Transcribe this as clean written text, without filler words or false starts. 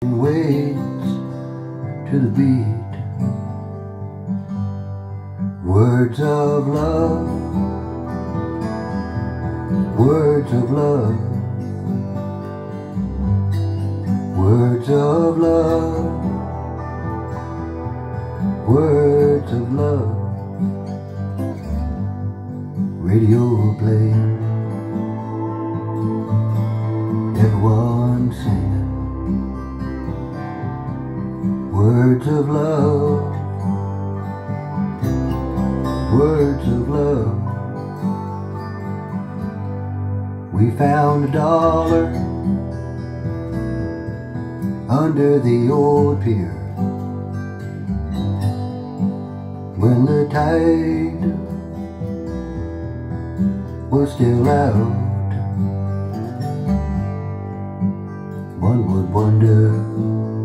waits to the beat. Words of love, words of love, words of love, words of love. Radio playing, everyone singing. Words of love, words of love. We found $1 under the old pier when the tide was still out. One would wonder